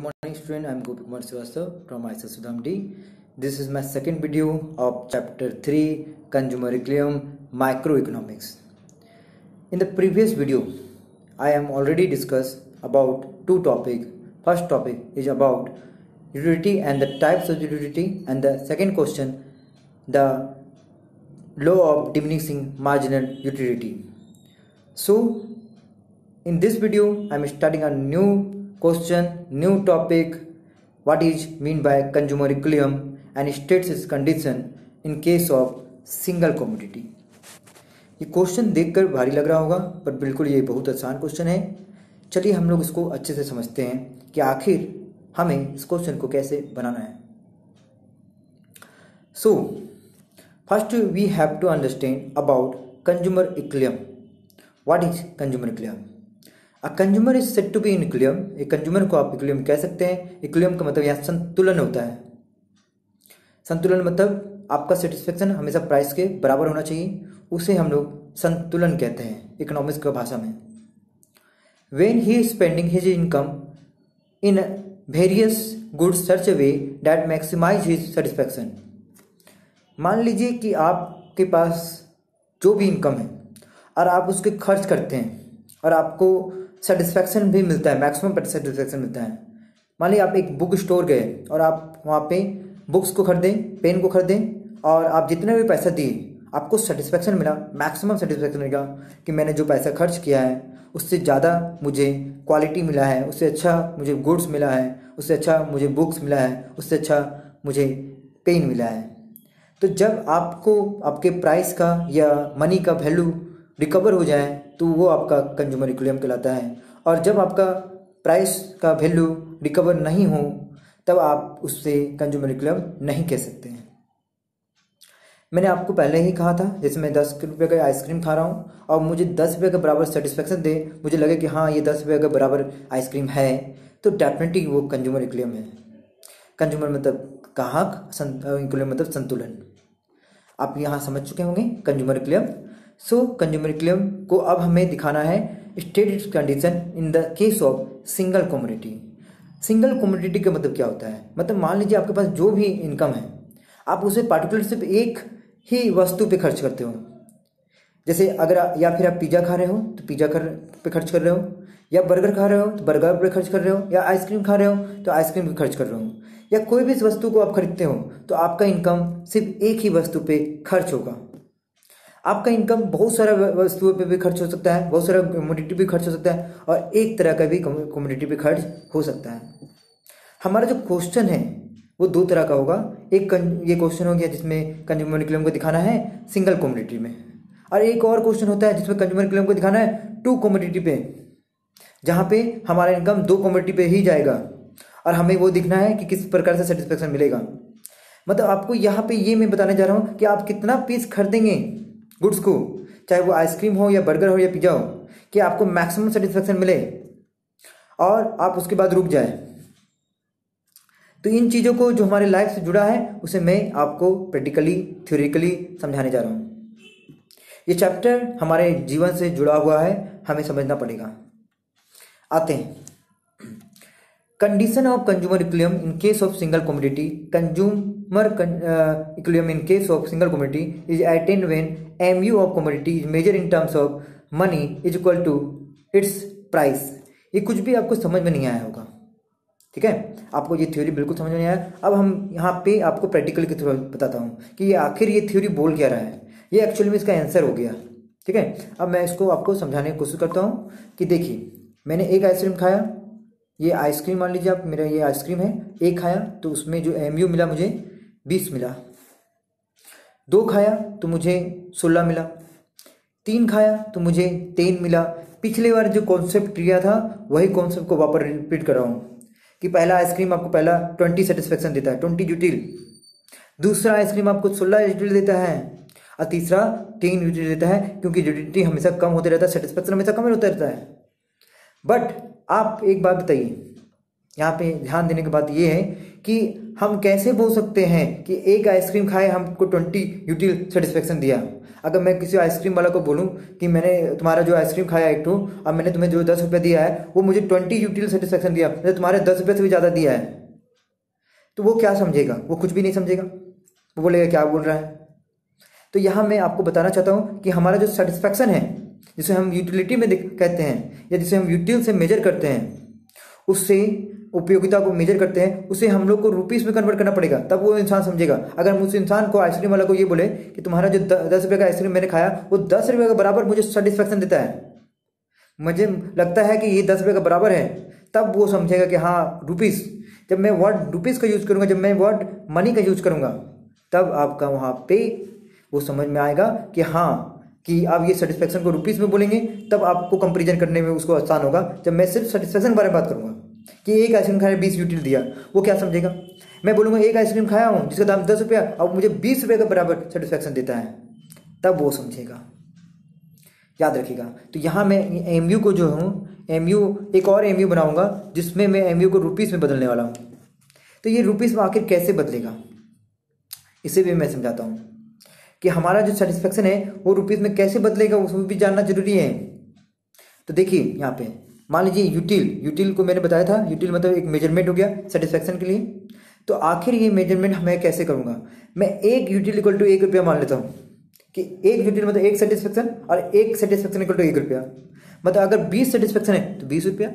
Morning student, I am Gopi Kumar Srivastav from ISA Sudham D. This is my second video of chapter 3 Consumer Equilibrium Microeconomics. In the previous video, I am already discussed about two topics. First topic is about utility and the types of utility, and the second question, the law of diminishing marginal utility. So in this video, I am starting a new question, new topic, what is mean by consumer equilibrium and states its condition in case of single commodity. ये question देखकर भारी लग रहा होगा, पर बिल्कुल ये बहुत आसान क्वेश्चन है. चलिए हम लोग इसको अच्छे से समझते हैं कि आखिर हमें इस क्वेश्चन को कैसे बनाना है. So first we have to understand about consumer equilibrium. What is consumer equilibrium? A consumer is said to be in equilibrium. एक कंज्यूमर को आप इक्विलिब्रियम कह सकते हैं. इक्विलिब्रियम का मतलब यहाँ संतुलन होता है. संतुलन मतलब आपका सेटिस्फेक्शन हमेशा प्राइस के बराबर होना चाहिए. उसे हम लोग संतुलन कहते हैं इकोनॉमिक्स की भाषा में. When he is spending his income in various goods such a way that maximize his satisfaction. मान लीजिए कि आपके पास जो भी इनकम है और आप उसके खर्च करते हैं और आपको सेटिस्फेक्शन भी मिलता है, मैक्सिमम सेटिस्फेक्शन मिलता है. मान लीजिए आप एक बुक स्टोर गए और आप वहाँ पे बुक्स को खरीदें, पेन को खरीदें और आप जितने भी पैसा दिए आपको सेटिस्फेक्शन मिला, मैक्सिमम सेटिस्फेक्शन मिला कि मैंने जो पैसा खर्च किया है उससे ज़्यादा मुझे क्वालिटी मिला है, उससे अच्छा मुझे गुड्स मिला है, उससे अच्छा मुझे बुक्स मिला है, उससे अच्छा मुझे पेन मिला है. तो जब आपको आपके प्राइस का या मनी का वैल्यू रिकवर हो जाए तो वो आपका कंज्यूमर इक्विलिब्रियम कहलाता है. और जब आपका प्राइस का वैल्यू रिकवर नहीं हो तब आप उससे कंज्यूमर इक्विलिब्रियम नहीं कह सकते हैं. मैंने आपको पहले ही कहा था, जैसे मैं 10 रुपये का आइसक्रीम खा रहा हूँ और मुझे 10 रुपये के बराबर सेटिस्फेक्शन दे, मुझे लगे कि हाँ ये 10 रुपये के बराबर आइसक्रीम है, तो डेफिनेटली वो कंज्यूमर इक्विलिब्रियम है. कंज्यूमर मतलब ग्राहक, इक्विलिब्रियम मतलब संतुलन. आप यहाँ समझ चुके होंगे consumer equilibrium. So consumer equilibrium को अब हमें दिखाना है state its condition in the case of single commodity. Single commodity का मतलब क्या होता है? मतलब मान लीजिए आपके पास जो भी इनकम है आप उसे पार्टिकुलर सिर्फ एक ही वस्तु पे खर्च करते हो. जैसे अगर या फिर आप पिज़्ज़ा खा रहे हो तो पिज़्ज़ा पे खर्च कर रहे हो, या बर्गर खा रहे हो तो बर्गर पे खर्च कर रहे हो, या आइसक्रीम खा रहे हो तो आइसक्रीम पे खर्च कर रहे हो, या कोई भी इस वस्तु को आप खरीदते हो तो आपका इनकम सिर्फ एक ही वस्तु पे खर्च होगा. आपका इनकम बहुत सारा वस्तुओं पे भी खर्च हो सकता है, बहुत सारा कमोडिटी भी खर्च हो सकता है, और एक तरह का भी कमोडिटी पे खर्च हो सकता है. हमारा जो क्वेश्चन है वो दो तरह का होगा. एक ये क्वेश्चन हो गया जिसमें कंज्यूमर इक्विलिब्रियम को दिखाना है सिंगल कमोडिटी में, और एक और क्वेश्चन होता है जिसमें कंज्यूमर इक्विलिब्रियम को दिखाना है टू कमोडिटी पे, जहाँ पे हमारा इनकम दो कमोडिटी पे ही जाएगा और हमें वो दिखना है कि किस प्रकार से सेटिस्फेक्शन मिलेगा. मतलब आपको यहाँ पे ये मैं बताने जा रहा हूँ कि आप कितना पीस खरीदेंगे गुड्स को, चाहे वो आइसक्रीम हो या बर्गर हो या पिज़्ज़ा हो, कि आपको मैक्सिमम सेटिस्फेक्शन मिले और आप उसके बाद रुक जाए. तो इन चीज़ों को जो हमारे लाइफ से जुड़ा है उसे मैं आपको प्रैक्टिकली थ्योरेटिकली समझाने जा रहा हूँ. ये चैप्टर हमारे जीवन से जुड़ा हुआ है, हमें समझना पड़ेगा. आते हैं. Condition of consumer equilibrium in case of single commodity. Consumer equilibrium in case of single commodity is attained when MU of commodity is measure in terms of money is equal to its price. ये कुछ भी आपको समझ में नहीं आया होगा, ठीक है? आपको ये थ्योरी बिल्कुल समझ में नहीं आया. अब हम यहाँ पे आपको प्रैक्टिकल के थ्रू बताता हूँ कि ये आखिर ये थ्योरी बोल क्या रहा है. ये एक्चुअली में इसका आंसर हो गया, ठीक है? अब मैं इसको आपको समझाने की कोशिश करता हूँ कि देखिए, मैंने एक आइसक्रीम खाया. ये आइसक्रीम मान लीजिए आप, मेरा ये आइसक्रीम है, एक खाया तो उसमें जो MU मिला मुझे 20 मिला. 2 खाया तो मुझे 16 मिला. 3 खाया तो मुझे 3 मिला. पिछले बार जो कॉन्सेप्ट दिया था वही कॉन्सेप्ट को वापस रिपीट कर रहा हूँ कि पहला आइसक्रीम आपको पहला 20 सेटिस्फेक्शन देता है, 20 यूटिल. दूसरा आइसक्रीम आपको 16 यूटिल देता है, और तीसरा 3 यूटिल देता है, क्योंकि यूटिलिटी हमेशा कम होते रहता है, सेटिस्फेक्शन हमेशा कम होता रहता है. बट आप एक बात बताइए, यहाँ पे ध्यान देने की बात ये है कि हम कैसे बोल सकते हैं कि एक आइसक्रीम खाए हमको 20 यूटिल सेटिस्फेक्शन दिया। अगर मैं किसी आइसक्रीम वाला को बोलूँ कि मैंने तुम्हारा जो आइसक्रीम खाया एक तो, अब मैंने तुम्हें जो 10 रुपये दिया है वो मुझे 20 यूटिल सेटिस्फेक्शन दिया, मैंने तुम्हारे 10 रुपये से भी ज़्यादा दिया है, तो वो क्या समझेगा? वो कुछ भी नहीं समझेगा, वो बोलेगा क्या बोल रहा है। तो यहाँ मैं आपको बताना चाहता हूँ कि हमारा जो सेटिस्फेक्शन है, जिसे हम यूटिलिटी में कहते हैं या जिसे हम यूटिल से मेजर करते हैं, उससे उपयोगिता को मेजर करते हैं, उसे हम लोग को रुपीस में कन्वर्ट करना पड़ेगा, तब वो इंसान समझेगा। अगर हम उस इंसान को, आइसक्रीम वाला को ये बोले कि तुम्हारा जो 10 रुपये का आइसक्रीम मैंने खाया वो 10 रुपये के बराबर मुझे सेटिस्फेक्शन देता है, मुझे लगता है कि ये 10 रुपये का बराबर है, तब वो समझेगा कि हाँ रुपीस। जब मैं वर्ड रुपीस का यूज़ करूँगा, जब मैं वर्ड मनी का यूज़ करूँगा, तब आपका वहाँ पे वो समझ में आएगा कि हाँ, कि आप ये सेटिस्फेक्शन को रुपीस में बोलेंगे, तब आपको कंपैरिजन करने में उसको आसान होगा। जब मैं सिर्फ सेटिस्फेक्शन के बारे में बात करूँगा कि एक आइसक्रीम खाया 20 यूटिल दिया, वो क्या समझेगा? मैं बोलूँगा एक आइसक्रीम खाया हूँ जिसका दाम 10 रुपया, अब मुझे 20 रुपये के बराबर सेटिस्फेक्शन देता है, तब वो समझेगा। याद रखिएगा। तो यहाँ मैं एमयू को जो हूँ, एक और एमयू बनाऊँगा जिसमें मैं एमयू को रुपीस में बदलने वाला हूँ। तो ये रुपीस में आखिर कैसे बदलेगा, इसे भी मैं समझाता हूँ कि हमारा जो सेटिस्फेक्शन है वो रुपीस में कैसे बदलेगा, उसमें भी जानना जरूरी है। तो देखिए यहाँ पे मान लीजिए यूटिल को मैंने बताया था, यूटिल मतलब एक मेजरमेंट हो गया सेटिस्फेक्शन के लिए। तो आखिर ये मेजरमेंट मैं कैसे करूँगा? मैं एक यूटिल इक्वल टू 1 रुपया मान लेता हूँ कि एक यूटिल मतलब एक सेटिस्फेक्शन, और एक सेटिस्फेक्शन इक्वल टू 1 रुपया। मतलब अगर 20 सेटिस्फेक्शन है तो 20 रुपया,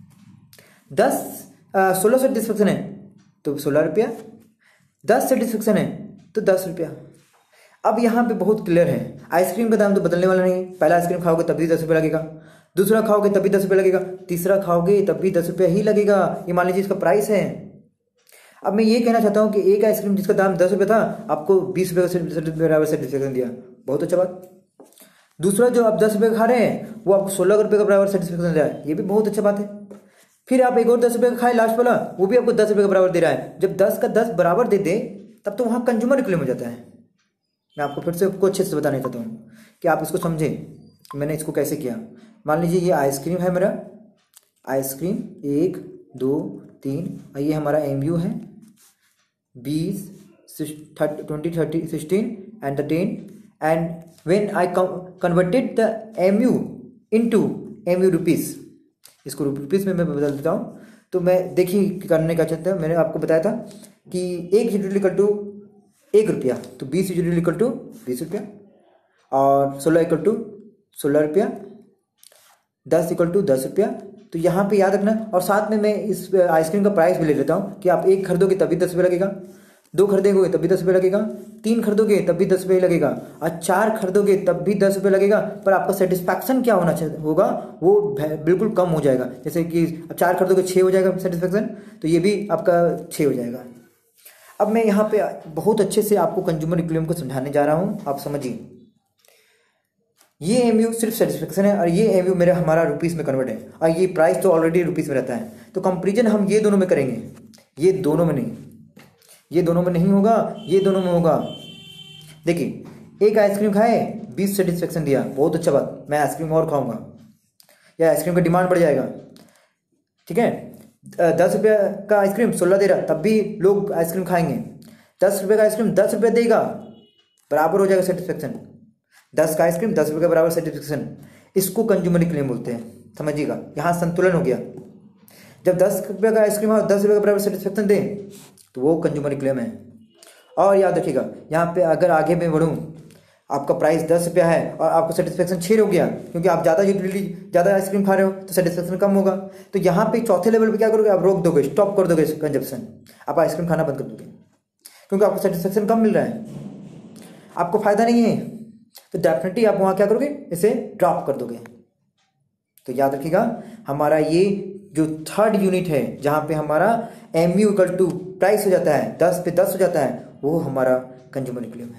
16 सेटिस्फेक्शन है तो 16 रुपया, 10 सेटिस्फेक्शन है तो 10 रुपया। अब यहाँ पे बहुत क्लियर है, आइसक्रीम का दाम तो बदलने वाला नहीं। पहला आइसक्रीम खाओगे तब भी 10 रुपये लगेगा, दूसरा खाओगे तब भी 10 रुपये लगेगा, तीसरा खाओगे तब भी 10 रुपये ही लगेगा। ये मान लीजिए इसका प्राइस है। अब मैं ये कहना चाहता हूँ कि एक आइसक्रीम जिसका दाम 10 रुपये था, आपको 20 रुपये बराबर सेटिस्फेक्शन दिया, बहुत अच्छा बात। दूसरा जो आप 10 रुपये खा रहे हैं वो आपको 16 रुपये का बराबर सेटिस्फेक्शन दिया है, ये भी बहुत अच्छा बात है। फिर आप एक और 10 रुपये का खाए लास्ट वाला, वो भी आपको 10 रुपये का बराबर दे रहा है। जब 10 का 10 बराबर दे दे तब तो वहाँ कंज्यूमर क्लेम हो जाता है। मैं आपको फिर से आपको अच्छे से बताना चाहता हूँ कि आप इसको समझें कि मैंने इसको कैसे किया। मान लीजिए ये आइसक्रीम है मेरा, आइसक्रीम 1 2 3, और ये हमारा एमयू है 20 20 30 16 and the 10, and when I converted the MU into MU rupees, इसको रुपीस में मैं बदल देता हूँ। तो मैं देखिए करने का चाहता हूँ, मैंने आपको बताया था कि एक यूनिट इक्वल टू 1 रुपया, तो 20 यूनिट इक्वल टू 20 रुपया, और 16 इक्वल टू 16 रुपया, 10 इक्वल टू 10 रुपया। तो यहाँ पे याद रखना, और साथ में मैं इस आइसक्रीम का प्राइस भी ले लेता हूँ कि आप 1 खरीदोगे तब भी 10 रुपये लगेगा, 2 खरीदोगे तब भी 10 रुपये लगेगा, 3 खरीदोगे तब भी 10 रुपये लगेगा, और 4 खरीदोगे तब भी 10 रुपये लगेगा। पर आपका सेटिस्फैक्शन क्या होना होगा, वो बिल्कुल कम हो जाएगा। जैसे कि 4 खरीदोगे 6 हो जाएगा सेटिस्फैक्शन, तो ये भी आपका 6 हो जाएगा। अब मैं यहाँ पे बहुत अच्छे से आपको कंज्यूमर इक्विलिब्रियम को समझाने जा रहा हूँ, आप समझिए। ये एमयू सिर्फ सेटिस्फेक्शन है, और ये एमयू मेरा हमारा रुपीस में कन्वर्ट है, और ये प्राइस तो ऑलरेडी रुपीस में रहता है। तो कंपेरिजन हम ये दोनों में करेंगे, ये दोनों में नहीं, ये दोनों में नहीं होगा, ये दोनों में होगा। देखिए एक आइसक्रीम खाए 20 सेटिस्फेक्शन दिया, बहुत अच्छा बात, मैं आइसक्रीम और खाऊंगा, या आइसक्रीम का डिमांड बढ़ जाएगा। ठीक है, 10 रुपये का आइसक्रीम 16 दे रहा, तब भी लोग आइसक्रीम खाएंगे। 10 रुपये का आइसक्रीम 10 रुपये देगा, बराबर हो जाएगा सेटिस्फेक्शन। 10 का आइसक्रीम 10 रुपये के बराबर सेटिस्फेक्शन, इसको कंज्यूमर इक्विलिब्रियम बोलते हैं। समझिएगा, यहाँ संतुलन हो गया। जब 10 रुपये का आइसक्रीम और 10 रुपये के बराबर सेटिस्फेक्शन दे तो वो कंज्यूमर इक्विलिब्रियम है। और याद रखिएगा, यहाँ पे अगर आगे मैं बढ़ूँ, आपका प्राइस 10 रुपया है और आपको सेटिस्फेक्शन 6 हो गया, क्योंकि आप ज़्यादा आइसक्रीम खा रहे हो तो सेटिस्फेक्शन कम होगा। तो यहाँ पे चौथे लेवल पे क्या करोगे, आप रोक दोगे, स्टॉप कर दोगे कंजप्शन, आप आइसक्रीम खाना बंद कर दोगे, क्योंकि आपको सेटिस्फेक्शन कम मिल रहा है, आपको फायदा नहीं है। तो डेफिनेटली आप वहाँ क्या करोगे, इसे ड्रॉप कर दोगे। तो याद रखिएगा, हमारा ये जो थर्ड यूनिट है, जहाँ पे हमारा एमयू इक्वल टू प्राइस हो जाता है, 10 पे 10 हो जाता है, वो हमारा कंज्यूमर इक्विलिब्रियम है।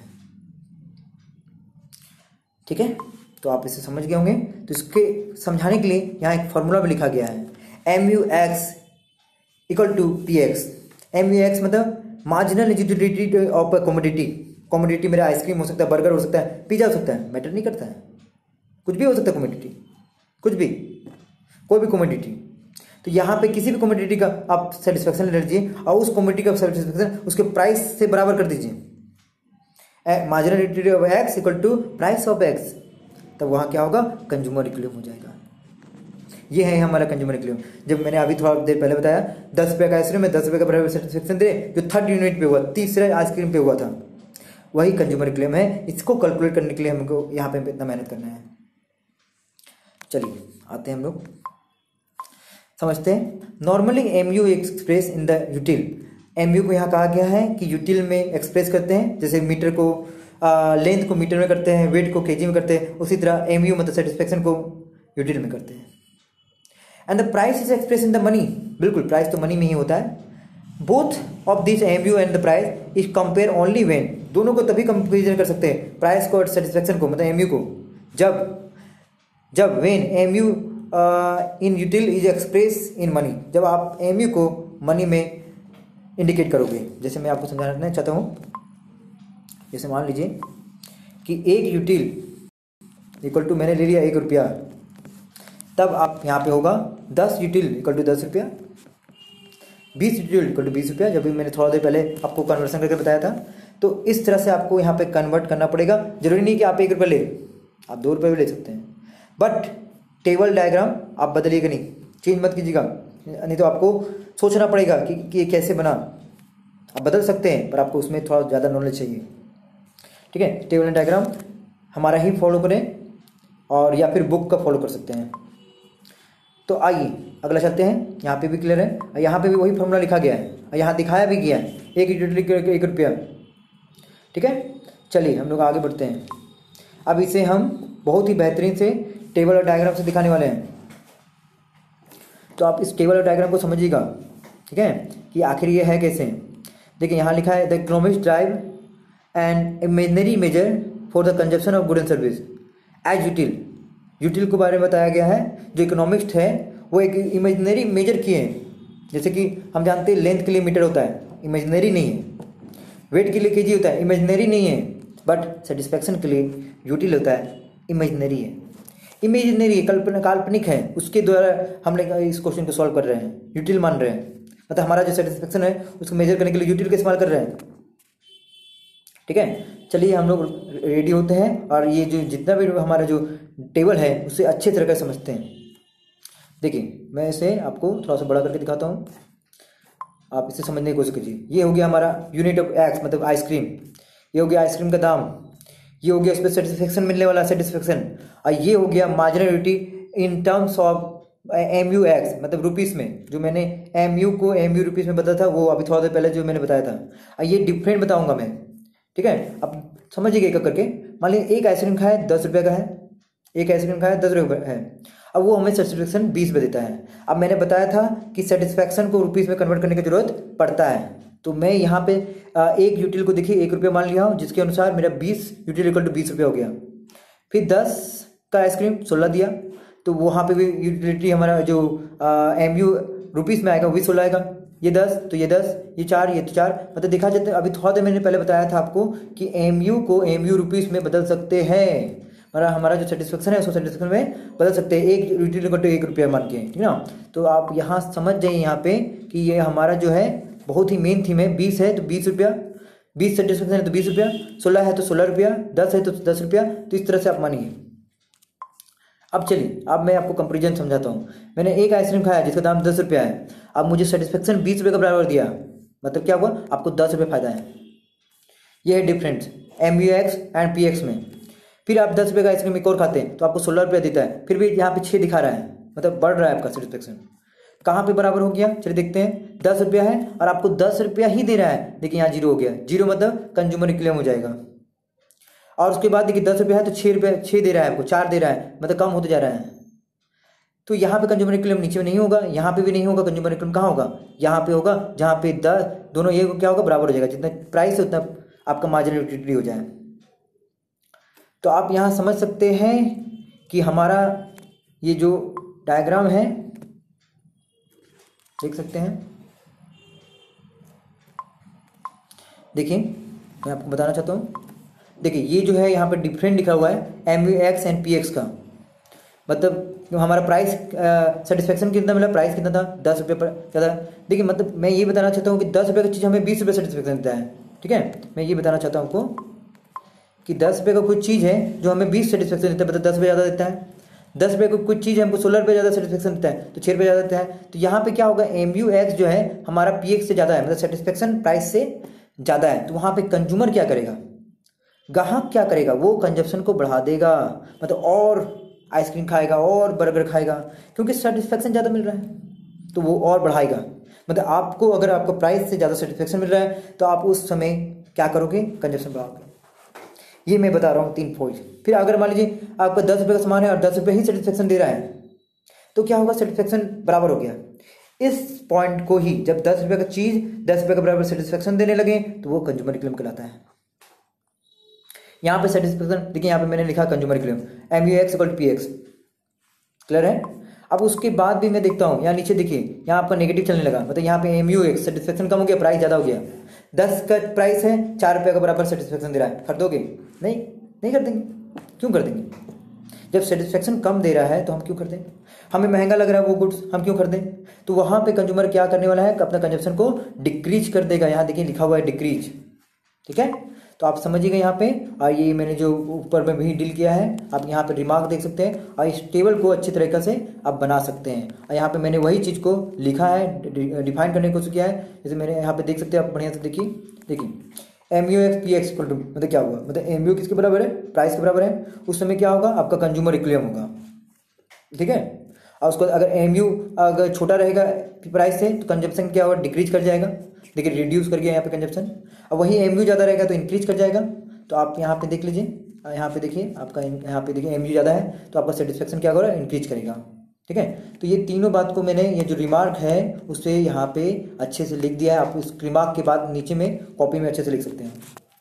ठीक है, तो आप इसे समझ गए होंगे। तो इसके समझाने के लिए यहाँ एक फॉर्मूला भी लिखा गया है, M U X equal to P X. M U X मतलब marginal utility of commodity. Commodity मेरा आइसक्रीम हो सकता है, बर्गर हो सकता है, पिज्जा हो सकता है, मैटर नहीं करता है, कुछ भी हो सकता है कमोडिटी, कुछ भी, कोई भी कमोडिटी। तो यहाँ पे किसी भी कमोडिटी का आप सेटिस्फेक्शन ले लीजिए और उस कमोडिटी का सेटिस्फेक्शन उसके प्राइस से बराबर कर दीजिए, marginal utility of X equal to price of X, तब वहाँ क्या होगा, कंज्यूमर इक्विलिब्रियम हो जाएगा। ये है हमारा कंज्यूमर इक्विलिब्रियम। जब मैंने अभी थोड़ा देर पहले बताया 10 रुपये का आइसक्रीम में 10 रुपये का बराबर सेटिस्फेक्शन दे, जो थर्ड यूनिट पे हुआ, तीसरे आइसक्रीम पे हुआ था, वही कंज्यूमर इक्विलिब्रियम है। इसको कैलकुलेट करने के लिए हमको यहाँ पे इतना मेहनत करना है। चलिए आते हैं हम लोग समझते हैं। Normally MU express in the util, MU को यहाँ कहा गया है कि यूटिल में एक्सप्रेस करते हैं, जैसे मीटर को लेंथ को मीटर में करते हैं, वेट को केजी में करते हैं, उसी तरह एमयू मतलब सेटिस्फेक्शन को यूटिल में करते हैं। And the price is express in the money, बिल्कुल प्राइस तो मनी में ही होता है। Both of this MU and the price is compare only when, दोनों को तभी कंपेरिजन कर सकते हैं, प्राइस को और सेटिस्फेक्शन को, मतलब एमयू को, जब when MU in util is express in money, जब आप एमयू को मनी में इंडिकेट करोगे। जैसे मैं आपको समझाना चाहता हूँ, जैसे मान लीजिए कि एक यूटिल इक्वल टू मैंने ले लिया 1 रुपया, तब आप यहाँ पे होगा 10 यूटिल इक्वल टू 10 रुपया, 20 यूटिल इक्वल टू 20 रुपया। जब भी मैंने थोड़ा देर पहले आपको कन्वर्सन करके बताया था, तो इस तरह से आपको यहाँ पे कन्वर्ट करना पड़ेगा। जरूरी नहीं कि आप 1 रुपया ले, आप 2 रुपये भी ले सकते हैं, बट टेबल डायग्राम आप बदलिएगा नहीं, चेंज मत कीजिएगा, नहीं तो आपको सोचना पड़ेगा कि ये कैसे बना। आप बदल सकते हैं पर आपको उसमें थोड़ा ज़्यादा नॉलेज चाहिए, ठीक है। टेबल एंड डायग्राम हमारा ही फॉलो करें और या फिर बुक का फॉलो कर सकते हैं। तो आइए अगला चलते हैं। यहाँ पे भी क्लियर है, यहाँ पे भी वही फॉर्मूला लिखा गया है और यहाँ दिखाया भी गया है, 1 यूटिल 1 रुपया, ठीक है। चलिए हम लोग आगे बढ़ते हैं। अब इसे हम बहुत ही बेहतरीन से टेबल और डायग्राम से दिखाने वाले हैं, तो आप इस टेबल और डायग्राम को समझिएगा, ठीक है, कि आखिर ये है कैसे। देखिए यहाँ लिखा है the economics drive and imaginary measure for the consumption of good and service as util, util के बारे में बताया गया है। जो इकोनॉमिक्स है वो एक इमेजनरी मेजर किए हैं, जैसे कि हम जानते हैं लेंथ के लिए मीटर होता है, इमेजनरी नहीं है, वेट के लिए केजी होता है, इमेजनरी नहीं है, बट सेटिस्फैक्शन के लिए यूटिल होता है, इमेजनरी है। इमेजनरी काल्पनिक है, उसके द्वारा हम लोग इस क्वेश्चन को सॉल्व कर रहे हैं, यूटिल मान रहे हैं, मतलब हमारा जो सेटिस्फैक्शन है उसको मेजर करने के लिए यूटिल का इस्तेमाल कर रहे हैं, ठीक है। चलिए हम लोग रेडी होते हैं और ये जो जितना भी हमारा जो टेबल है उसे अच्छे तरह से समझते हैं। देखिए मैं इसे आपको थोड़ा सा बड़ा करके दिखाता हूँ, आप इसे समझने की कोशिश कीजिए। ये हो गया हमारा यूनिट ऑफ एक्स मतलब आइसक्रीम, ये हो गया आइसक्रीम का दाम, ये हो गया इस पर सेटिस्फेक्शन मिलने वाला सेटिस्फेक्शन, और ये हो गया marginal utility in terms of MU X मतलब रुपीस में। जो मैंने एमयू को एमयू रुपीस में बताया था वो अभी थोड़ा देर पहले जो मैंने बताया था, और ये डिफरेंट बताऊंगा मैं, ठीक है। अब समझिएगा एक करके। मान लीजिए एक आइसक्रीम खाया 10 रुपये का है, एक आइसक्रीम खाया 10 रुपये है, अब वो हमें सेटिस्फेक्शन 20 में देता है। अब मैंने बताया था कि सेटिस्फेक्शन को रुपीस में कन्वर्ट करने की जरूरत पड़ता है, तो मैं यहाँ पे एक यूटिल को देखिए 1 रुपया मान लिया हूँ, जिसके अनुसार मेरा 20 यूटिल इक्वल टू 20 रुपया हो गया। फिर 10 का आइसक्रीम 16 दिया, तो वहाँ पे भी यूटिलिटी हमारा जो एमयू रुपीस में आएगा वो भी 16 आएगा। ये 10 तो ये 10, ये 4 ये तो 4, मतलब देखा जाता है। अभी थोड़ा देर मैंने पहले बताया था आपको कि एमयू को एमयू रुपीस में बदल सकते हैं, हमारा जो सेटिस्फेक्शन है उसको सेटिस्फेक्शन में बदल सकते हैं, एक यूटिल इक्वल टू 1 रुपया मान के, ठीक ना। तो आप यहाँ समझ जाइए यहाँ पे कि ये हमारा जो है बहुत ही मेन थीम है। 20 है तो 20 रुपया, 20 सेटिस्फेक्शन है तो 20 रुपया, 16 है तो 16 रुपया, 10 है तो 10 रुपया, तो इस तरह से आप मानिए। अब चलिए अब मैं आपको कंपेरिजन समझाता हूँ। मैंने एक आइसक्रीम खाया जिसका दाम 10 रुपया है, अब मुझे सेटिस्फेक्शन 20 रुपये का बराबर दिया, मतलब क्या हुआ, आपको 10 रुपये फायदा है। ये है difference MU X and P X में। फिर आप 10 रुपये का आइसक्रीम एक और खाते हैं तो आपको 16 रुपया देता है, फिर भी यहाँ पे 6 दिखा रहा है, मतलब बढ़ रहा है आपका सेटिस्फेक्शन। कहाँ पे बराबर हो गया, चलिए देखते हैं। 10 रुपया है और आपको 10 रुपया ही दे रहा है, देखिए यहाँ 0 हो गया, 0 मतलब कंज्यूमर इक्विलिब्रियम हो जाएगा। और उसके बाद देखिए 10 रुपया है तो 6 रुपया 6 दे रहा है आपको, 4 दे रहा है, मतलब कम होते जा रहा है। तो यहाँ पे कंज्यूमर इक्विलिब्रियम नीचे में नहीं होगा, यहाँ पे भी नहीं होगा, कंज्यूमर इक्विलिब्रियम कहाँ होगा, यहाँ पे होगा जहाँ पे 10 दोनों ये क्या होगा, बराबर हो जाएगा। जितना प्राइस है उतना आपका मार्जिनल यूटिलिटी हो जाए। तो आप यहाँ समझ सकते हैं कि हमारा ये जो डायग्राम है देख सकते हैं। देखिए मैं आपको बताना चाहता हूँ, देखिए ये जो है यहाँ पे डिफरेंट लिखा हुआ है M U X and P X का, मतलब हमारा प्राइस सेटिस्फेक्शन कितना मिला, प्राइस कितना था 10 रुपये पर ज़्यादा। देखिए मतलब मैं ये बताना चाहता हूँ कि 10 रुपये की चीज़ हमें 20 रुपये सेटिस्फेक्शन देता है। ठीक है, मैं ये बताना चाहता हूँ आपको कि 10 रुपये का कुछ चीज़ है जो हमें 20 सेटिस्फेक्शन देता है, मतलब 10 रुपये ज़्यादा देता है। 10 रुपये को कुछ चीज़ हमको 16 रुपये ज़्यादा सेटिस्फेक्शन देता है, तो 6 रुपये ज़्यादा देता है। तो यहाँ पे क्या होगा, MUX जो है हमारा PX से ज़्यादा है, मतलब सेटिस्फेक्शन प्राइस से ज़्यादा है। तो वहाँ पे कंज्यूमर क्या करेगा, ग्राहक क्या करेगा, वो कंजप्शन को बढ़ा देगा, मतलब और आइसक्रीम खाएगा और बर्गर खाएगा, क्योंकि सेटिस्फेक्शन ज़्यादा मिल रहा है तो वो और बढ़ाएगा। मतलब आपको अगर आपको प्राइस से ज़्यादा सेटिस्फेक्शन मिल रहा है तो आप उस समय क्या करोगे, कंजप्शन बढ़ाओगे। ये मैं बता रहा हूँ 3 पॉइंट। फिर अगर मान लीजिए आपका 10 रुपये का सामान है और 10 रुपये ही सेटिस्फेक्शन दे रहा है तो क्या होगा, सेटिस्फेक्शन बराबर हो गया। इस पॉइंट को ही जब 10 रुपये का चीज़ 10 रुपये का बराबर सेटिस्फेक्शन देने लगे तो वो कंज्यूमर क्लेम कहलाता है। यहाँ पे सेटिस्फेक्शन देखिए, यहाँ पे मैंने लिखा consumer claim MUX = PX, clear है। अब उसके बाद भी मैं देखता हूँ यहाँ नीचे देखिए, यहाँ आपका नेगेटिव चलने लगा, मतलब यहाँ पे MUX सेटिस्फेक्शन कम हो गया, प्राइस ज़्यादा हो गया। 10 का प्राइस है, 4 रुपये का बराबर सेटिस्फेक्शन दे रहा है, खरीदोगे? नहीं, नहीं कर देंगे। क्यों कर देंगे? जब सेटिस्फेक्शन कम दे रहा है तो हम क्यों कर दें? हमें महंगा लग रहा है वो गुड्स, हम क्यों खरीदें? तो वहाँ पे कंज्यूमर क्या करने वाला है, अपना कंजप्शन को डिक्रीज कर देगा। यहाँ देखिए लिखा हुआ है डिक्रीज, ठीक है। तो आप समझिएगा यहाँ पे, और ये मैंने जो ऊपर में भी डील किया है, आप यहाँ पे रिमार्क देख सकते हैं और इस टेबल को अच्छी तरीके से आप बना सकते हैं। और यहाँ पे मैंने वही चीज़ को लिखा है, डिफाइन करने की कोशिश किया है। जैसे मैंने यहाँ पे देख सकते हैं आप, बढ़िया से देखिए MUX PX = मतलब क्या हुआ, मतलब MU किसके बराबर है, प्राइस के बराबर है। उस समय क्या होगा, आपका कंज्यूमर इक्विलिब्रियम होगा, ठीक है। और उसको अगर MU अगर छोटा रहेगा प्राइस से तो कंजप्शन क्या होगा, डिक्रीज कर जाएगा। देखिए रिड्यूस कर गया यहाँ पे कंजप्शन। अब वही MU ज़्यादा रहेगा तो इंक्रीज कर जाएगा। तो आप यहाँ पे देख लीजिए, यहाँ पे देखिए आपका, यहाँ पे देखिए MU ज़्यादा है तो आपका सेटिस्फेक्शन क्या होगा, इंक्रीज करेगा, ठीक है। तो ये तीनों बात को मैंने, ये जो रिमार्क है उसे यहाँ पे अच्छे से लिख दिया है। आप उस रिमार्क के बाद नीचे में कॉपी में अच्छे से लिख सकते हैं।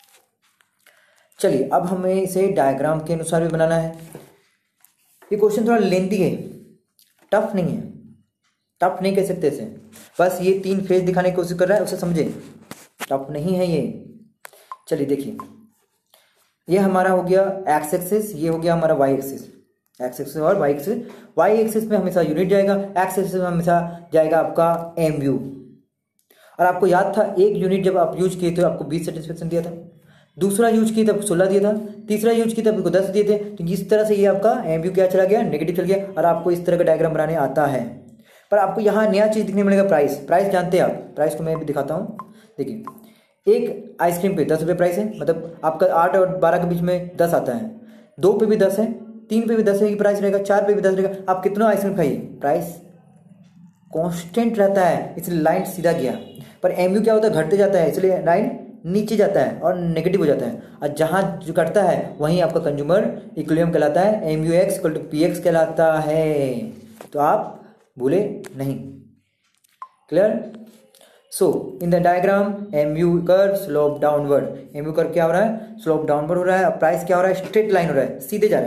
चलिए अब हमें इसे डायग्राम के अनुसार भी बनाना है। ये क्वेश्चन थोड़ा लेंथी है, टफ नहीं है, टफ नहीं कह सकते इसे, बस ये 3 फेज दिखाने की कोशिश कर रहा है, उसे समझे, टफ नहीं है ये। चलिए देखिए, ये हमारा हो गया एक्स एक्सिस, ये हो गया हमारा वाई एक्सिस, एक्स एक्सिस और वाई एक्सिस। वाई एक्सिस में हमेशा यूनिट जाएगा, एक्स एक्सिस में हमेशा जाएगा आपका MU। और आपको याद था एक यूनिट जब आप यूज किए थे आपको 20 सेटिस्फेक्शन दिया था, दूसरा यूज किए थे आपको 16 दिया था, तीसरा यूज किए थे आपको 10 दिए थे। तो इस तरह से ये आपका MU क्या चला गया, नेगेटिव चल गया। और आपको इस तरह का डायग्राम बनाने आता है। पर आपको यहाँ नया चीज़ दिखने मिलेगा, प्राइस। प्राइस जानते हैं आप, प्राइस को मैं भी दिखाता हूँ। देखिए एक आइसक्रीम पे 10 रुपये प्राइस है, मतलब आपका 8 और 12 के बीच में 10 आता है। 2 पे भी 10 है, 3 पे भी 10 की प्राइस रहेगा, 4 पे भी 10 रहेगा। आप कितना आइसक्रीम खाइए, प्राइस कांस्टेंट रहता है, इसलिए लाइन सीधा गया। पर MU क्या होता है, घटते जाता है, इसलिए लाइन नीचे जाता है और नेगेटिव हो जाता है। और जहाँ जो घटता है वहीं आपका कंज्यूमर इक्विलिब्रियम कहलाता है, MUX = PX कहलाता है। तो आप भूले नहीं, clear. So in the diagram MU curve slope downward, MU curve क्या हो रहा है, स्लोप डाउनवर्ड हो रहा है। और प्राइस क्या हो रहा है, स्ट्रेट लाइन हो रहा है, सीधे जा रहा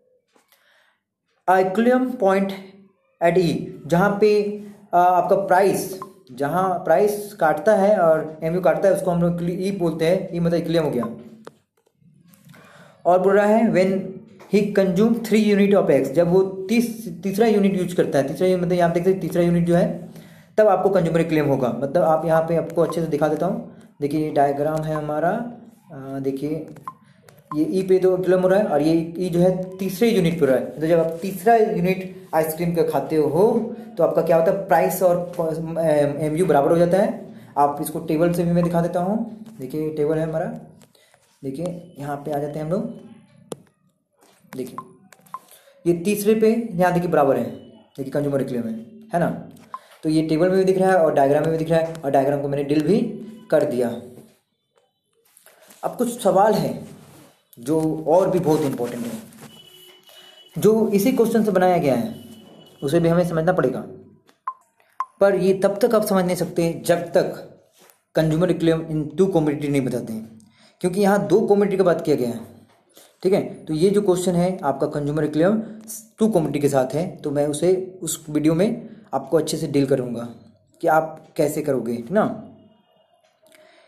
है। इक्विलिब्रियम पॉइंट एट E, जहाँ पे आपका प्राइस, जहाँ प्राइस काटता है और MU काटता है, उसको हम लोग E बोलते हैं। E मतलब इक्विलिब्रियम हो गया। और बोल रहा है when he consume 3 unit of X, जब वो तीसरा यूनिट यूज करता है, तीसरा यूनिट मतलब यहाँ देख सकते तीसरा यूनिट जो है, तब आपको कंज्यूमर इक्विलिब्रियम होगा। मतलब आप यहाँ पे आपको अच्छे से दिखा देता हूँ। देखिए डायग्राम है हमारा, देखिए ये E पे तो इक्विलिब्रियम हो रहा है और ये E जो है तीसरे यूनिट पे हो रहा है। तो जब आप तीसरा यूनिट आइसक्रीम का खाते हो तो आपका क्या होता है, प्राइस और MU बराबर हो जाता है। आप इसको टेबल से भी मैं दिखा देता हूँ। देखिए टेबल है हमारा, देखिए यहाँ पे आ जाते हैं हम लोग। देखिए ये तीसरे पे यहाँ देखिए बराबर है, देखिए कंज्यूमर इक्विलिब्रियम है ना। तो ये टेबल में भी दिख रहा है और डायग्राम में भी दिख रहा है, और डायग्राम को मैंने डील भी कर दिया। अब कुछ सवाल है जो और भी बहुत इंपॉर्टेंट है, जो इसी क्वेश्चन से बनाया गया है, उसे भी हमें समझना पड़ेगा। पर ये तब तक आप समझ नहीं सकते जब तक कंज्यूमर इक्विलिब्रियम इन 2 कमोडिटी नहीं बताते हैं, क्योंकि यहाँ 2 कमोडिटी का बात किया गया है, ठीक है। तो ये जो क्वेश्चन है आपका कंज्यूमर इक्विलिब्रियम 2 कमोडिटी के साथ है, तो मैं उसे उस वीडियो में आपको अच्छे से डील करूँगा कि आप कैसे करोगे, ठीक ना।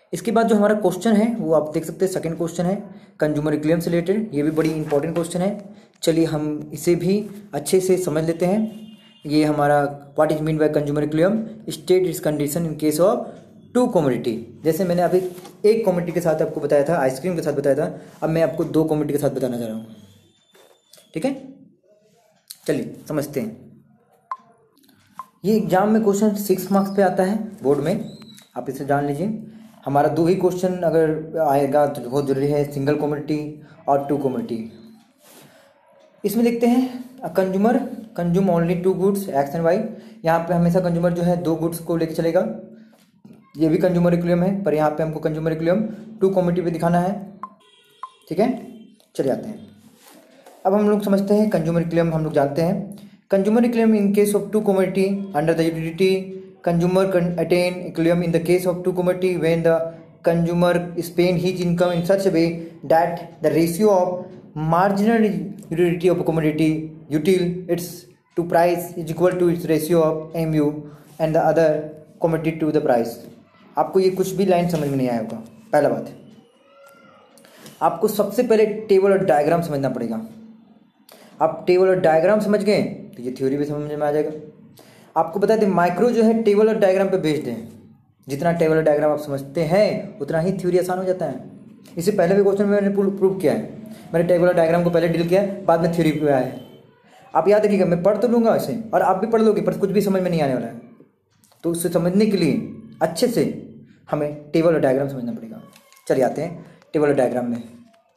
इसके बाद जो हमारा क्वेश्चन है वो आप देख सकते हैं, सेकंड क्वेश्चन है कंज्यूमर इक्विलिब्रियम से रिलेटेड। ये भी बड़ी इंपॉर्टेंट क्वेश्चन है। चलिए हम इसे भी अच्छे से समझ लेते हैं। ये हमारा what is mean by consumer equilibrium, state its condition in case of two commodity. जैसे मैंने अभी एक कमोडिटी के साथ आपको बताया था, आइसक्रीम के साथ बताया था, अब मैं आपको दो कमोडिटी के साथ बताना चाह रहा हूँ। ठीक है, चलिए समझते हैं। ये एग्जाम में क्वेश्चन 6 मार्क्स पे आता है बोर्ड में, आप इसे जान लीजिए। हमारा दो ही क्वेश्चन अगर आएगा तो बहुत जरूरी है, सिंगल कमोडिटी और टू कमोडिटी। इसमें देखते हैं consumer consume only two goods X and Y. यहाँ पे हमेशा कंज्यूमर जो है दो गुड्स को लेके चलेगा। ये भी कंज्यूमर इक्विलिब्रियम है, पर यहाँ पे हमको कंज्यूमर इक्विलिब्रियम टू कमोडिटी पे दिखाना है। ठीक है, चले आते हैं। अब हम लोग समझते हैं कंज्यूमर इक्विलिब्रियम। हम लोग जानते हैं consumer equilibrium in case of two commodity under the utility consumer can attain equilibrium in the case of two commodity when the consumer spend his income in such a way that the ratio of marginal utility of a commodity util its to price is equal to its ratio of mu and the other commodity to the price। आपको ये कुछ भी line समझ में नहीं आया होगा। पहला बात, आपको सबसे पहले टेबल और डायग्राम समझना पड़ेगा। आप टेबल और डायग्राम समझ गए तो ये थ्योरी भी समझ में आ जाएगा। आपको बता दें माइक्रो जो है टेबल और डायग्राम पे बेस्ड है। जितना टेबल और डायग्राम आप समझते हैं उतना ही थ्योरी आसान हो जाता है। इससे पहले भी क्वेश्चन में मैंने प्रूव किया है। मैंने टेबल और डायग्राम को पहले डील किया है, बाद में थ्योरी पे आया है। आप याद रखिएगा, मैं पढ़ तो लूँगा इसे और आप भी पढ़ लोगे, पर कुछ भी समझ में नहीं आने वाला है। तो उससे समझने के लिए अच्छे से हमें टेबल और डायग्राम समझना पड़ेगा। चलिए आते हैं टेबल और डायग्राम में।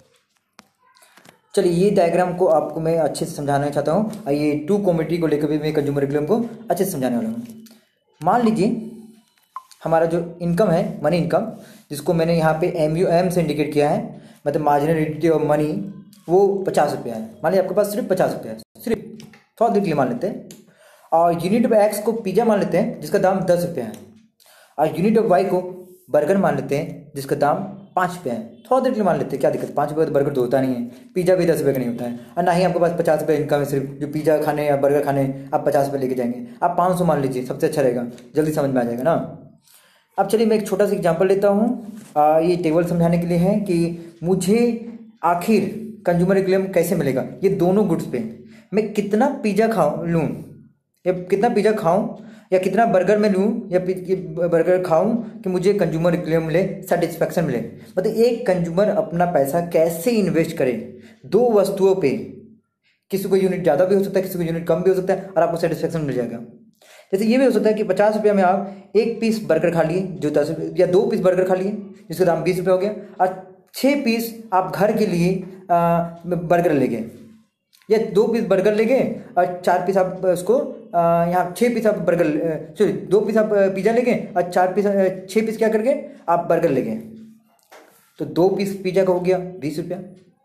चलिए ये डायग्राम को आपको मैं अच्छे से समझाना चाहता हूँ। ये टू कमोडिटी को लेकर भी मैं कंज्यूमर इक्विलिब्रियम को अच्छे से समझाने वाला हूँ। मान लीजिए हमारा जो इनकम है, मनी इनकम, जिसको मैंने यहाँ पे MUM से इंडिकेट किया है, मतलब मार्जिनल यूटिलिटी ऑफ मनी, वो 50 रुपया है। मान लीजिए आपके पास सिर्फ 50 रुपया है, सिर्फ 100 दिन के लिए मान लेते हैं। और यूनिट ऑफ एक्स को पिज़्ज़ा मान लेते हैं जिसका दाम 10 रुपया है। और यूनिट ऑफ वाई को बर्गर मान लेते हैं जिसका दाम 5 रुपये है। 100 देर के लिए मान लेते हैं, क्या दिक्कत, 5 रुपये तो बर्गर तो होता नहीं है, पिज़्ज़ा भी 10 रुपये का नहीं होता है। और ना ही आपके पास 50 रुपये इनकम है सिर्फ, जो पिज़्ज़ा खाने या बर्गर खाने आप 50 रुपये लेके जाएंगे। आप 500 मान लीजिए, सबसे अच्छा रहेगा, जल्दी समझ में आ जाएगा ना। अब चलिए मैं एक छोटा सा एग्जाम्पल लेता हूँ। ये टेबल समझाने के लिए है कि मुझे आखिर कंज्यूमर इक्विलिब्रियम कैसे मिलेगा। ये दोनों गुड्स पे मैं कितना पिज़्ज़ा लूँ या कितना पिज़्ज़ा खाऊँ या कितना बर्गर में लूँ या बर्गर खाऊं कि मुझे कंज्यूमर इक्विलिब्रियम मिले, सेटिस्फैक्शन मिले। मतलब एक कंज्यूमर अपना पैसा कैसे इन्वेस्ट करे दो वस्तुओं पे। किसी को यूनिट ज़्यादा भी हो सकता है, किसी को यूनिट कम भी हो सकता है, और आपको सेटिस्फैक्शन मिल जाएगा। जैसे ये भी हो सकता है कि 50 रुपये में आप एक पीस बर्गर खा लिए जो 10 रुपये, या 2 पीस बर्गर खा लिए जिसका दाम 20 रुपये हो गया, और 6 पीस आप घर के लिए बर्गर ले गए, या 2 पीस बर्गर ले गए और 4 पीस आप उसको यहाँ 6 पीस आप बर्गर, सॉरी 2 पीस आप पिज़्ज़ा ले गए और 6 पीस क्या करके आप बर्गर ले गए। तो 2 पीस पिज़्ज़ा का हो गया 20 रुपया,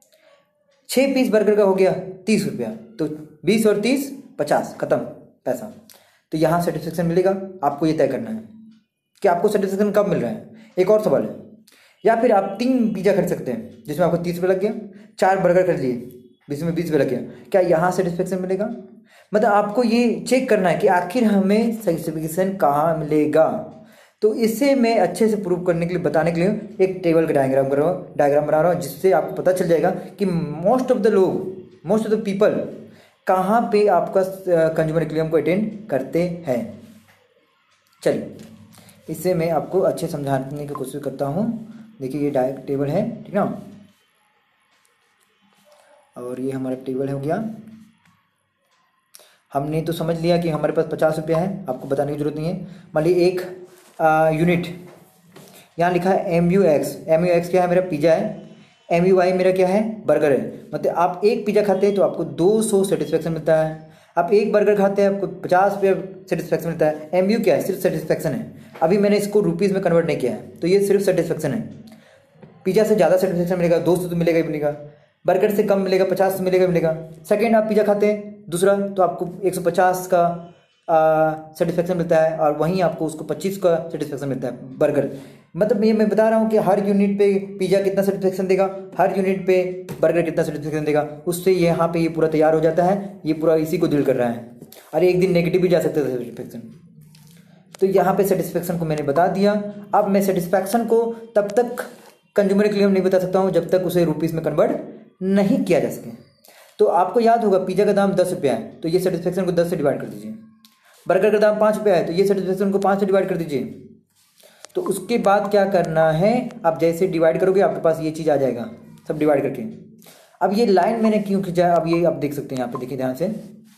6 पीस बर्गर का हो गया 30 रुपया। तो 20 और 30 50, खत्म पैसा। तो यहाँ सेटिस्फेक्शन मिलेगा, आपको ये तय करना है कि आपको सेटिस्फेक्शन कब मिल रहा है। एक और सवाल है, या फिर आप 3 पिज़्ज़ा खरीद सकते हैं जिसमें आपको 30 रुपये लग गया, 4 बर्गर खरीद लिए जिसमें 20 रुपये लग गया, क्या यहाँ सेटिस्फेक्शन मिलेगा। मतलब आपको ये चेक करना है कि आखिर हमें सेटिस्फेक्शन कहाँ मिलेगा। तो इसे मैं अच्छे से प्रूव करने के लिए, बताने के लिए एक टेबल का डायग्राम बना रहा हूँ, जिससे आपको पता चल जाएगा कि मोस्ट ऑफ द पीपल कहाँ पे आपका कंज्यूमर इक्विलिब्रियम को अटेंड करते हैं। चलिए इससे मैं आपको अच्छे समझाने की कोशिश करता हूँ। देखिए ये डायरेक्ट टेबल है, ठीक ना, और ये हमारा टेबल हो गया। हमने तो समझ लिया कि हमारे पास 50 रुपया है, आपको बताने की जरूरत नहीं है। मान लीजिए एक यूनिट यहाँ लिखा है MUX क्या है, मेरा पिज़्ज़ा है। MUY मेरा क्या है, बर्गर है। मतलब आप एक पिज़्ज़ा खाते हैं तो आपको 200 सेटिस्फेक्शन मिलता है, आप एक बर्गर खाते हैं आपको 50 रुपये सेटिस्फेक्शन मिलता है। MU क्या है, सिर्फ सेटिस्फेक्शन है। अभी मैंने इसको रुपीज़ में कन्वर्ट नहीं किया है, तो ये सिर्फ सेटिस्फेक्शन है। पिज़्ज़ा से ज़्यादा सेटिस्फेक्शन मिलेगा, 200 तो मिलेगा ही मिलेगा, बर्गर से कम मिलेगा, 50 से मिलेगा। सेकेंड आप पिज़्ज़ा खाते हैं दूसरा, तो आपको 150 का सेटिस्फेक्शन मिलता है, और वहीं आपको उसको 25 का सेटिस्फेक्शन मिलता है बर्गर। मतलब ये मैं बता रहा हूँ कि हर यूनिट पे पिज़्ज़ा कितना सेटिस्फेक्शन देगा, हर यूनिट पे बर्गर कितना सेटिस्फेक्शन देगा। उससे यहाँ पे ये पूरा तैयार हो जाता है, ये पूरा इसी को डील कर रहा है। और एक दिन नेगेटिव भी जा सकता है सेटिस्फेक्शन। तो यहाँ पे सेटिस्फेक्शन को मैंने बता दिया। अब मैं सेटिस्फेक्शन को तब तक कंज्यूमर इक्विलिब्रियम नहीं बता सकता हूँ जब तक उसे रुपीस में कन्वर्ट नहीं किया जा सके। तो आपको याद होगा पिज़्ज़ा का दाम 10 रुपया है, तो ये सेटिस्फेक्शन को 10 से डिवाइड कर दीजिए। बर्गर का दाम 5 रुपया है, तो ये सेटिस्फेक्शन को 5 से डिवाइड कर दीजिए। तो उसके बाद क्या करना है, आप जैसे डिवाइड करोगे आपके पास ये चीज़ आ जाएगा सब डिवाइड करके। अब ये लाइन मैंने क्यों खींचा, अब ये आप देख सकते हैं यहाँ पे, देखिए ध्यान से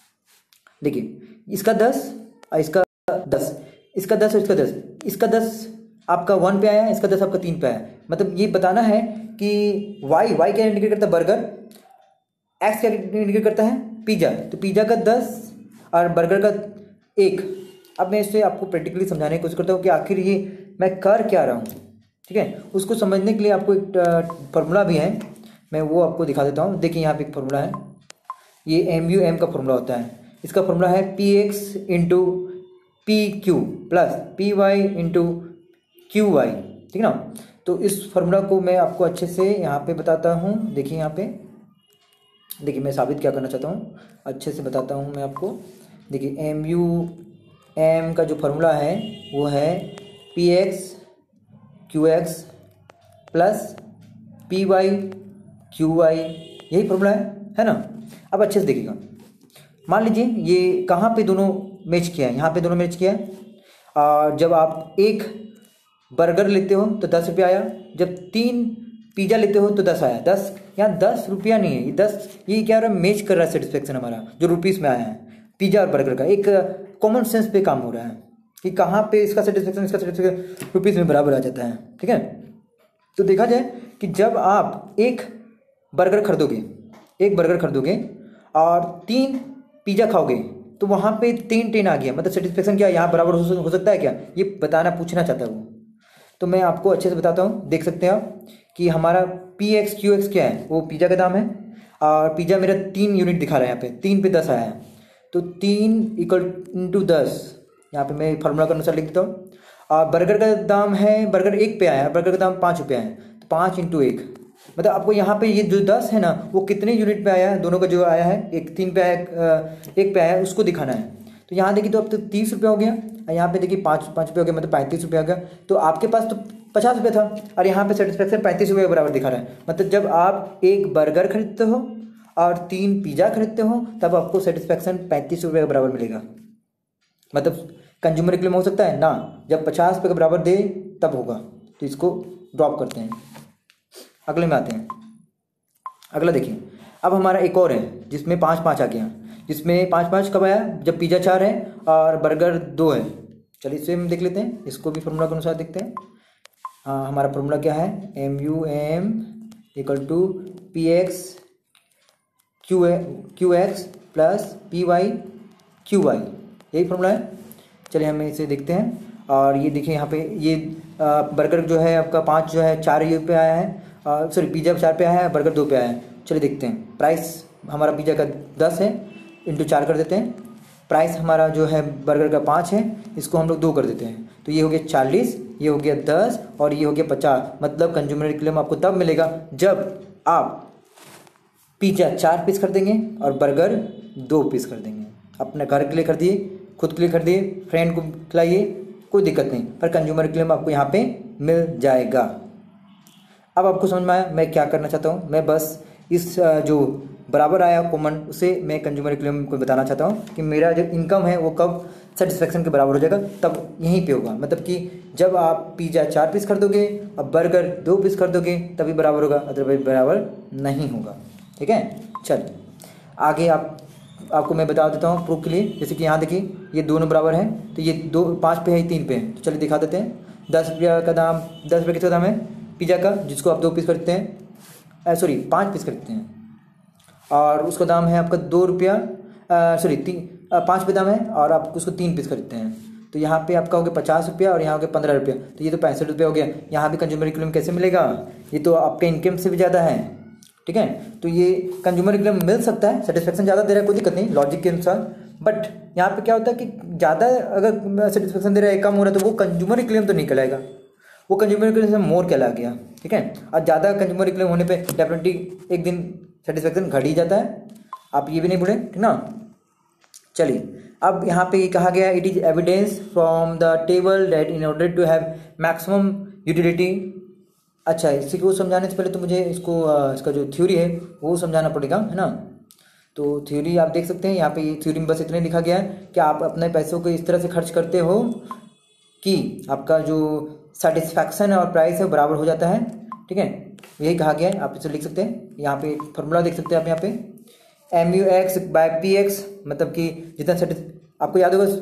देखिए, इसका 10 और इसका 10, इसका 10 और इसका 10, इसका 10 आपका 1 पे आया, इसका 10 आपका 3 पे आया। मतलब ये बताना है कि y क्या इंडिकेट करता है, बर्गर, x क्या इंडिकेट करता है, पिज़्ज़ा। तो पिज़्ज़ा का 10 और बर्गर का 1। अब मैं इससे आपको प्रैक्टिकली समझाने की कोशिश करता हूँ कि आखिर ये मैं कर क्या रहा हूँ, ठीक है। उसको समझने के लिए आपको एक फार्मूला भी है, मैं वो आपको दिखा देता हूँ। देखिए यहाँ पे एक फार्मूला है, ये MUM का फार्मूला होता है। इसका फार्मूला है PX into PQ plus PY into QY, ठीक है ना। तो इस फार्मूला को मैं आपको अच्छे से यहाँ पे बताता हूँ। देखिए यहाँ पे देखिए, मैं साबित क्या करना चाहता हूँ, अच्छे से बताता हूँ मैं आपको। देखिए MUM का जो फार्मूला है वो है PX QX plus PY QY, यही फार्मूला है ना। अब अच्छे से देखिएगा, मान लीजिए ये कहाँ पे दोनों मैच किया है, यहाँ पे दोनों मैच किया है। और जब आप एक बर्गर लेते हो तो 10 रुपया आया, जब 3 पिज़्ज़ा लेते हो तो 10 आया। 10 यहाँ 10 रुपया नहीं है, ये 10, ये क्या हो रहा है, मैच कर रहा है सेटिस्फेक्शन हमारा जो रुपीज़ में आया है। पिज़्ज़ा और बर्गर का एक कॉमन सेंस पे काम हो रहा है कि कहाँ पे इसका सेटिस्फेक्शन रुपीज़ में बराबर आ जाता है, ठीक है। तो देखा जाए कि जब आप एक बर्गर खरीदोगे और 3 पिज़्ज़ा खाओगे तो वहाँ पे 3 आ गया, मतलब सेटिस्फेक्शन क्या यहाँ बराबर हो सकता है क्या, ये बताना पूछना चाहता है वो। तो मैं आपको अच्छे से बताता हूँ, देख सकते हैं आप कि हमारा PX QX क्या है, वो पिज़्ज़ा का दाम है। और पिज़्ज़ा मेरा 3 यूनिट दिखा रहा है, यहाँ पे 3 पे 10 आया है, तो 3 इक्वल इंटू 10, यहाँ पे मैं फार्मूला के अनुसार लिख देता हूँ। और बर्गर का दाम है, बर्गर 1 पे आया है, बर्गर का दाम 5 रुपया है, तो 5 इंटू 1, मतलब आपको यहाँ पे ये जो 10 है ना वो कितने यूनिट पे आया है, दोनों का जो आया है, एक 3 पे आया, 1 पे आया है, उसको दिखाना है। तो यहाँ देखिए, तो अब तो 30 रुपया हो गया, और यहाँ पे देखिए 5 रुपये हो गया, मतलब 35 रुपया हो गया। तो आपके पास तो 50 रुपये था और यहाँ पे सेटिस्फेक्शन 35 रुपये के बराबर दिखा रहा है। मतलब जब आप एक बर्गर खरीदते हो और 3 पिज़्ज़ा खरीदते हो तब आपको सेटिस्फेक्शन 35 रुपये के बराबर मिलेगा। मतलब कंज्यूमर इक्विलिब्रियम हो सकता है ना, जब 50 रुपये के बराबर दे तब होगा। तो इसको ड्रॉप करते हैं, अगले में आते हैं। अगला देखिए, अब हमारा एक और है जिसमें 5 आ गया, जिसमें 5 कब आया, जब पिज़्ज़ा 4 है और बर्गर 2 है। चलिए इसे हम देख लेते हैं, इसको भी फार्मूला के अनुसार देखते हैं। हाँ, हमारा फार्मूला क्या है, MUM equal to PX QX plus PY QY, यही फार्मूला है। चलिए हम इसे देखते हैं। और ये देखिए यहाँ पे ये बर्गर जो है आपका 5 जो है 4 पे आया है, सॉरी पिज़्ज़ा 4 पे आया है, बर्गर 2 पे आया है। चलिए देखते हैं, प्राइस हमारा पिज़्ज़ा का 10 है, इंटू 4 कर देते हैं। प्राइस हमारा जो है बर्गर का 5 है, इसको हम लोग 2 कर देते हैं, तो ये हो गया 40, ये हो गया 10 और ये हो गया 50। मतलब कंज्यूमर इक्विलिब्रियम आपको तब मिलेगा जब आप पिज़्ज़ा 4 पीस कर देंगे और बर्गर 2 पीस कर देंगे। अपने घर के लिए खरीदिए, खुद के लिए खरीदिए, फ्रेंड को खिलाइए, कोई दिक्कत नहीं, पर कंज्यूमर इक्विलिब्रियम आपको यहाँ पे मिल जाएगा। अब आपको समझ में आया मैं क्या करना चाहता हूँ। मैं बस इस जो बराबर आया कॉमन, उसे मैं कंज्यूमर इक्विलिब्रियम को बताना चाहता हूँ कि मेरा जो इनकम है वो कब सेटिस्फेक्शन के बराबर हो जाएगा, तब यहीं पे होगा। मतलब कि जब आप पिज़्ज़ा 4 पीस खरीदोगे और बर्गर 2 पीस खरीदोगे तभी बराबर होगा, अदरवाइज बराबर नहीं होगा, ठीक है। चलिए आगे आपको मैं बता देता हूँ प्रूफ के लिए। जैसे कि यहाँ देखिए ये दोनों बराबर हैं, तो ये 5 पे है, 3 पे है, तो चलिए दिखा देते हैं। 10 रुपया का दाम, 10 रुपये कितना दाम है पिज़्ज़ा का, जिसको आप 2 पीस खरीदते हैं, सॉरी 5 पीस खरीदते हैं, और उसका दाम है आपका 2 रुपया, सॉरी 5 पे दाम है और आप उसको 3 पीस खरीदते हैं। तो यहाँ पे आपका हो गया 50 रुपया और यहाँ हो गया 15 रुपया, तो ये तो 65 रुपया हो गया। यहाँ भी कंज्यूमर इक्विलिब्रियम कैसे मिलेगा, ये तो आपके इनकम से भी ज़्यादा है, ठीक है। तो ये कंज्यूमर इक्विलिब्रियम मिल सकता है, सेटिस्फेक्शन ज़्यादा दे रहा है, कोई दिक्कत नहीं लॉजिक के अनुसार। बट यहाँ पे क्या होता है कि ज़्यादा अगर सेटिस्फेक्शन दे रहा है, कम हो रहा है, तो वो कंज्यूमर इक्विलिब्रियम तो नहीं कहलाएगा, वो कंज्यूमर इक्विलिब्रियम से मोर कहला गया, ठीक है। और ज़्यादा कंज्यूमर इक्विलिब्रियम होने पे डेफिनेटली एक दिन सेटिस्फेक्शन घट ही जाता है, आप ये भी नहीं भूलें, ठीक ना। चलिए अब यहाँ पे कहा गया it is evidence from the table that in order to have maximum utility. अच्छा, इसी को समझाने से पहले तो मुझे इसका जो थ्योरी है वो समझाना पड़ेगा, है ना। तो थ्योरी आप देख सकते हैं यहाँ पे, थ्योरी में बस इतने लिखा गया है कि आप अपने पैसों को इस तरह से खर्च करते हो कि आपका जो सेटिस्फैक्शन है और प्राइस है बराबर हो जाता है, ठीक है। यही कहा गया है, आप इसे लिख सकते हैं। यहाँ पे एक फॉर्मूला देख सकते हैं आप यहाँ पे, MUX/PX, मतलब कि जितना आपको याद होगा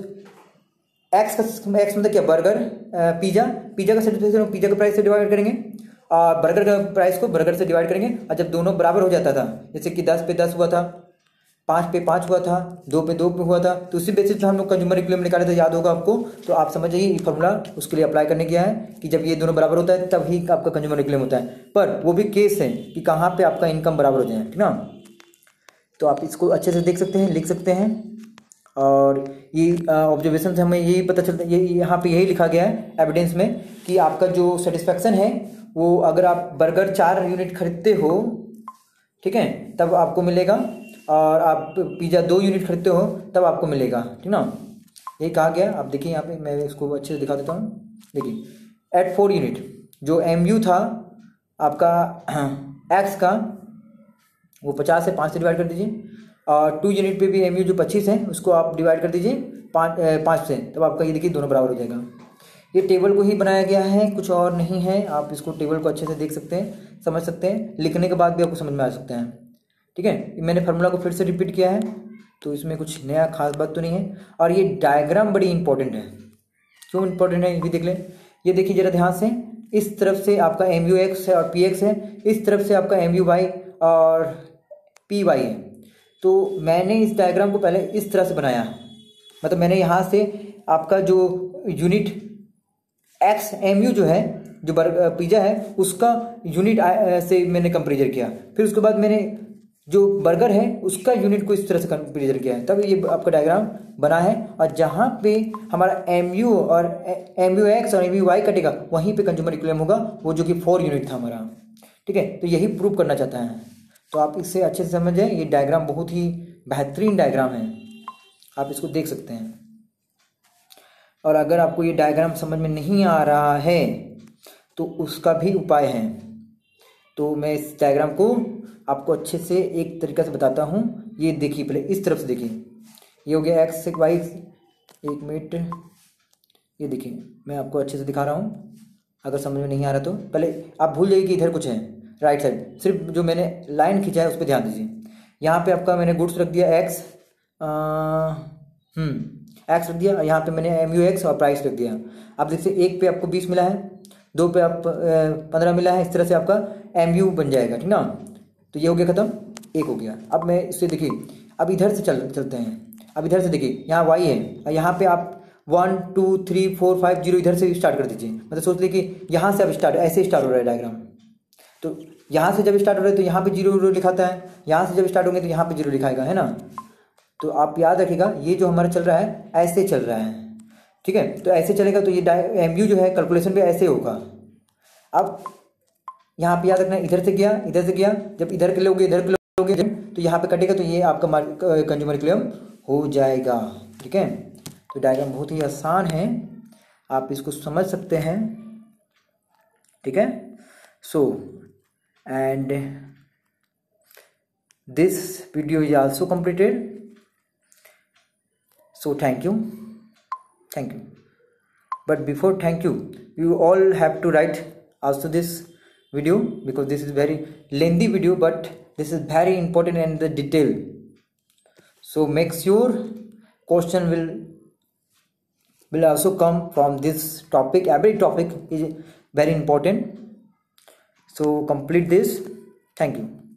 एक्स मतलब क्या, बर्गर, पिज़्ज़ा का सेटिस्फैक्शन पिज़्ज़ा के प्राइस से डिवाइड करेंगे और बर्गर का प्राइस को बर्गर से डिवाइड करेंगे। और जब दोनों बराबर हो जाता था, जैसे कि 10 पे 10 हुआ था, 5 पे 5 हुआ था, 2 पे 2 पे हुआ था, तो उसी बेसिस पे हम लोग कंज्यूमर इक्विलिब्रियम निकाले थे, याद होगा आपको। तो आप समझ जाइए ये फॉर्मूला उसके लिए अप्लाई करने किया है कि जब ये दोनों बराबर होता है तभी आपका कंज्यूमर इक्विलिब्रियम होता है। पर वो भी केस है कि कहाँ पे आपका इनकम बराबर हो जाए, ठीक ना। तो आप इसको अच्छे से देख सकते हैं, लिख सकते हैं। और ये ऑब्जर्वेशन से हमें यही पता चलता है, ये यहाँ पे यही लिखा गया है एविडेंस में कि आपका जो सेटिस्फैक्शन है वो, अगर आप बर्गर 4 यूनिट खरीदते हो, ठीक है, तब आपको मिलेगा, और आप पिज़्ज़ा 2 यूनिट खरीदते हो तब आपको मिलेगा, ठीक ना। यही कहा गया। आप देखिए यहाँ पे मैं इसको अच्छे से दिखा देता हूँ। देखिए एट 4 यूनिट जो MU था आपका एक्स का, वो 50 से 5 से डिवाइड कर दीजिए, और 2 यूनिट पे भी MU जो 25 है उसको आप डिवाइड कर दीजिए 5 से, तब आपका ये देखिए दोनों बराबर हो जाएगा। ये टेबल को ही बनाया गया है, कुछ और नहीं है। आप इसको टेबल को अच्छे से देख सकते हैं, समझ सकते हैं, लिखने के बाद भी आपको समझ में आ सकते हैं, ठीक है। मैंने फार्मूला को फिर से रिपीट किया है, तो इसमें कुछ नया खास बात तो नहीं है। और ये डायग्राम बड़ी इंपॉर्टेंट है। क्यों इंपॉर्टेंट है ये भी देख लें। ये देखिए जरा ध्यान से, इस तरफ से आपका MUX है और PX है, इस तरफ से आपका MUY और PY है। तो मैंने इस डायग्राम को पहले इस तरह से बनाया, मतलब मैंने यहाँ से आपका जो यूनिट एक्स MU जो है, जो पिज़्ज़ा है उसका यूनिट से मैंने कंपेरिजन किया, फिर उसके बाद मैंने जो बर्गर है उसका यूनिट को इस तरह से कंपेरिजन किया है, तब ये आपका डायग्राम बना है। और जहाँ पे हमारा MU और MUX और MUY कटेगा वहीं पे कंज्यूमर इक्विलिब्रियम होगा, वो जो कि 4 यूनिट था हमारा, ठीक है। तो यही प्रूव करना चाहता है। तो आप इससे अच्छे से समझ जाए, ये डायग्राम बहुत ही बेहतरीन डायग्राम है, आप इसको देख सकते हैं। और अगर आपको ये डायग्राम समझ में नहीं आ रहा है तो उसका भी उपाय है। तो मैं इस डायग्राम को आपको अच्छे से एक तरीक़े से बताता हूँ। ये देखिए, पहले इस तरफ से देखिए, ये हो गया एक्स वाई, एक मिनट, ये देखिए मैं आपको अच्छे से दिखा रहा हूँ। अगर समझ में नहीं आ रहा तो पहले आप भूल जाइए कि इधर कुछ है राइट साइड, सिर्फ जो मैंने लाइन खींचा है उस पर ध्यान दीजिए। यहाँ पे आपका मैंने गुड्स रख दिया एक्स, एक्स रख दिया, और यहाँ पे मैंने MUX और प्राइस रख दिया। आप देखिए एक पे आपको 20 मिला है, 2 पे आप 15 मिला है, इस तरह से आपका MU बन जाएगा, ठीक ना। तो ये हो गया ख़त्म, एक हो गया। अब मैं इससे देखिए, अब इधर से चलते हैं। अब इधर से देखिए यहाँ Y है, और यहाँ पे आप 1 2 3 4 5 0 इधर से स्टार्ट कर दीजिए। मतलब सोच लीजिए कि यहाँ से अब स्टार्ट, ऐसे स्टार्ट हो रहा है डायग्राम। तो यहाँ से जब स्टार्ट हो रहा है तो यहाँ पे 0 लिखाता है, यहाँ से जब स्टार्ट होंगे तो यहाँ पे 0 लिखाएगा, है ना। तो आप याद रखिएगा ये जो हमारा चल रहा है ऐसे चल रहा है, ठीक है। तो ऐसे चलेगा तो ये MU जो है कैलकुलेशन भी ऐसे होगा। अब यहाँ पे याद रखना, इधर से गया, इधर से गया, जब इधर के लोगे इधर के लोगे तो यहाँ पे कटेगा, तो ये आपका कंज्यूमर इक्विलिब्रियम हो जाएगा, ठीक है। तो डायग्राम बहुत ही आसान है, आप इसको समझ सकते हैं, ठीक है। So and this video is also completed. So thank you. But before thank you, you all have to write also this video, because this is very lengthy video, but this is very important and the detail. So make sure question will also come from this topic. Every topic is very important. So complete this. Thank you.